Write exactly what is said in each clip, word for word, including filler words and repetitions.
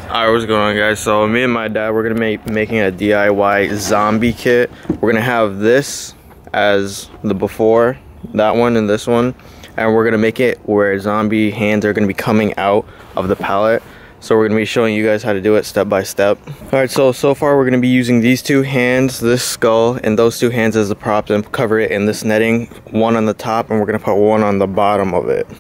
Alright, what's going on, guys? So me and my dad, we're gonna make making a D I Y zombie kit. We're gonna have this as the before, that one and this one, and we're gonna make it where zombie hands are gonna be coming out of the pallet. So we're gonna be showing you guys how to do it step by step. Alright, so so far we're gonna be using these two hands, this skull, and those two hands as the props, and cover it in this netting, one on the top, and we're gonna put one on the bottom of it.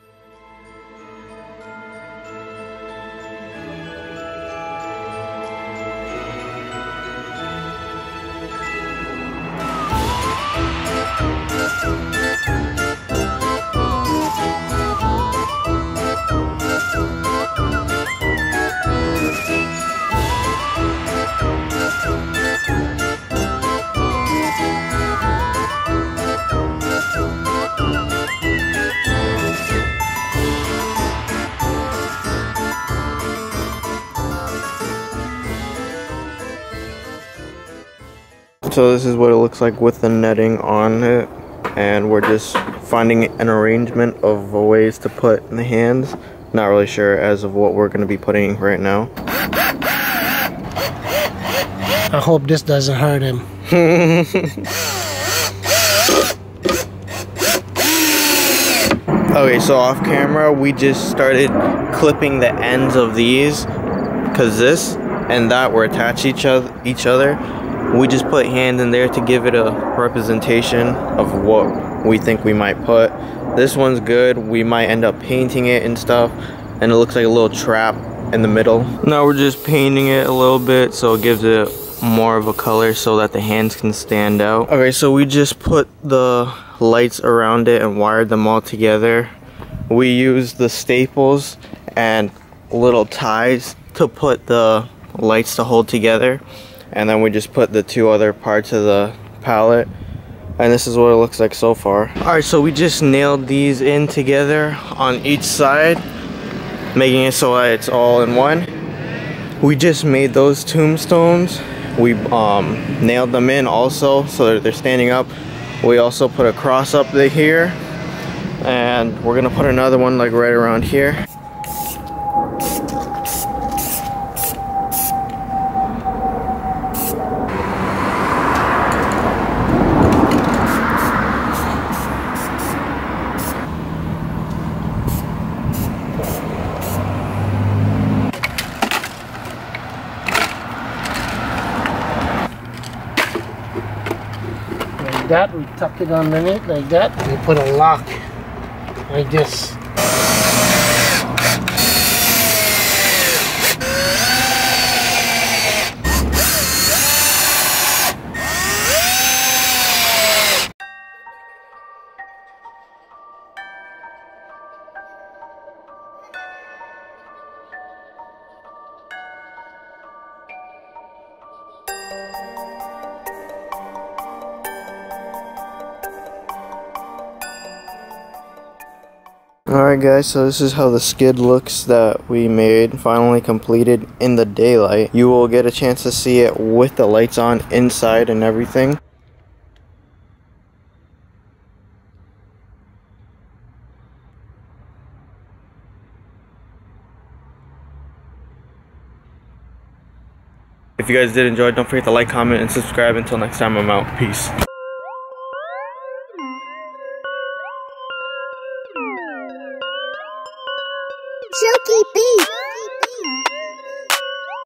So this is what it looks like with the netting on it, and we're just finding an arrangement of ways to put the hands. Not really sure as of what we're going to be putting right now. I hope this doesn't hurt him. Okay, so off camera we just started clipping the ends of these because this and that were attached to each other each other. We just put hand in there to give it a representation of what we think we might put. This one's good. We might end up painting it and stuff, and it looks like a little trap in the middle. Now we're just painting it a little bit so it gives it more of a color so that the hands can stand out. Okay, so we just put the lights around it and wired them all together. We used the staples and little ties to put the lights to hold together. And then we just put the two other parts of the pallet, and this is what it looks like so far. Alright, so we just nailed these in together on each side, making it so that it's all in one. We just made those tombstones. We um, nailed them in also so that they're standing up. We also put a cross up there here, and we're gonna put another one like right around here. That we tuck it underneath like that, and we put a lock like this. Alright guys, so this is how the skid looks that we made, finally completed in the daylight. You will get a chance to see it with the lights on inside and everything. If you guys did enjoy, don't forget to like, comment, and subscribe. Until next time, I'm out. Peace.